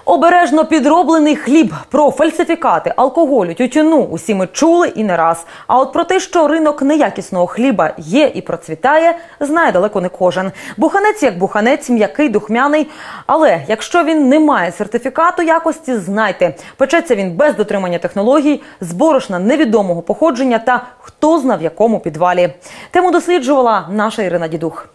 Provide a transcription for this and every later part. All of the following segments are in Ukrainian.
Обережно підроблений хліб. Про фальсифікати, алкоголю, тютюну усі ми чули і не раз. А от про те, що ринок неякісного хліба є і процвітає, знає далеко не кожен. Буханець як буханець, м'який, духмяний. Але якщо він не має сертифікату якості, знайте, печеться він без дотримання технологій, з борошна невідомого походження та хто зна в якому підвалі. Тему досліджувала наша Ірина Дідух.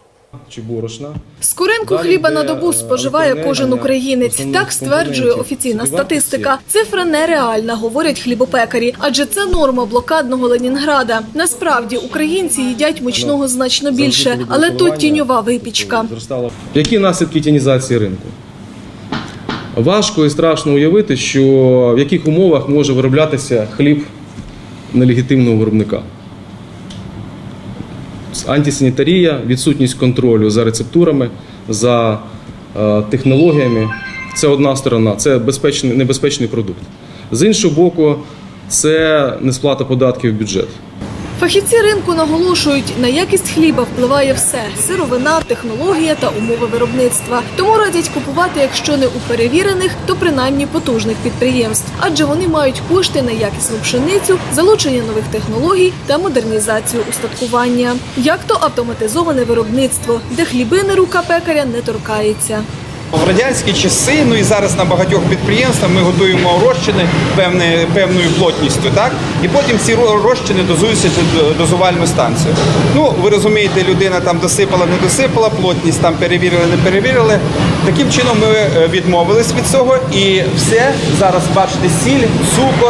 Скоринку хліба на добу споживає кожен українець. Так стверджує офіційна статистика. Цифра нереальна, говорять хлібопекарі. Адже це норма блокадного Ленінграда. Насправді, українці їдять мучного значно більше. Але тут тіньова випічка. Які наслідки тінізації ринку? Важко і страшно уявити, що в яких умовах може вироблятися хліб нелегітимного виробника. Антисанітарія, відсутність контролю за рецептурами, за технологіями – це одна сторона, це небезпечний продукт. З іншого боку, це несплата податків в бюджет. Фахівці ринку наголошують, на якість хліба впливає все – сировина, технологія та умови виробництва. Тому радять купувати, якщо не у перевірених, то принаймні потужних підприємств. Адже вони мають кошти на якісну пшеницю, залучення нових технологій та модернізацію устаткування. Як то автоматизоване виробництво, де хлібини рука пекаря не торкається. В радянські часи, ну і зараз на багатьох підприємствах ми готуємо розчини певною плотністю, так? І потім ці розчини дозуються дозувальну станцію. Ну, ви розумієте, людина там досипала, не досипала, плотність там перевірили, не перевірили. Таким чином ми відмовились від цього і все, зараз бачите, сіль, цукор,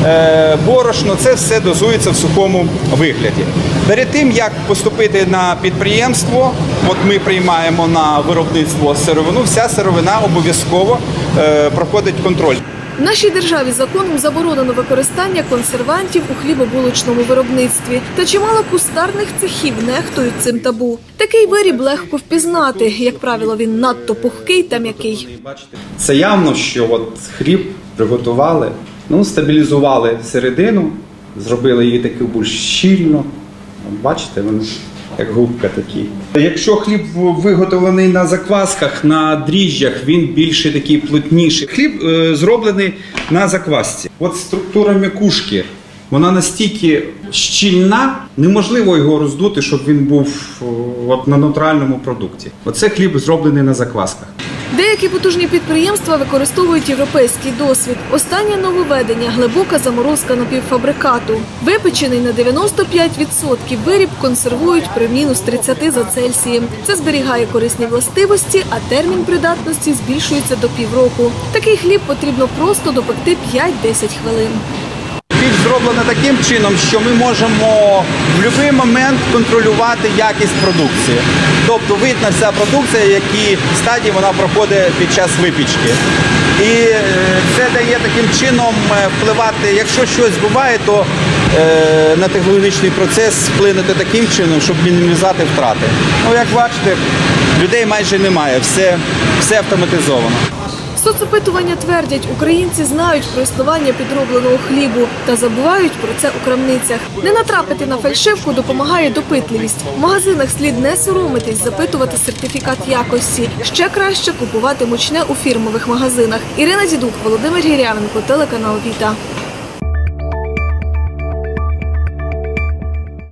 борошно, це все дозується в сухому вигляді. Перед тим, як поступити на підприємство, от ми приймаємо на виробництво сировину, вся сировина обов'язково проходить контроль. В нашій державі законом заборонено використання консервантів у хлібобулочному виробництві. Та чимало кустарних цехів нехтують цим табу. Такий виріб легко впізнати. Як правило, він надто пухкий та м'який. Це явно, що от хліб приготували, стабілізували середину, зробили її таку більш щільно. Бачите, вони як губка такі. Якщо хліб виготовлений на заквасках, на дріжджах, він більше такий плотніший. Хліб зроблений на заквасці. От структура м'якушки, вона настільки щільна, неможливо його роздути, щоб він був на натуральному продукті. Оце хліб зроблений на заквасках. Деякі потужні підприємства використовують європейський досвід. Останнє нововведення – глибока заморозка напівфабрикату. Випечений на 95% виріб консервують при мінус 30 за Цельсієм. Це зберігає корисні властивості, а термін придатності збільшується до півроку. Такий хліб потрібно просто допекти 5-10 хвилин. Піч зроблена таким чином, що ми можемо в будь-який момент контролювати якість продукції. Тобто видно вся продукція, які стадії вона проходить під час випічки. І це дає таким чином впливати, якщо щось буває, то на технологічний процес вплинути таким чином, щоб мінімізувати втрати. Ну, як бачите, людей майже немає, все автоматизовано. Соцопитування твердять, українці знають про існування підробленого хлібу та забувають про це у крамницях. Не натрапити на фальшивку допомагає допитливість. В магазинах слід не соромитись запитувати сертифікат якості. Ще краще купувати мучне у фірмових магазинах. Ірина Дідух, Володимир Гірявенко, телеканал Віта.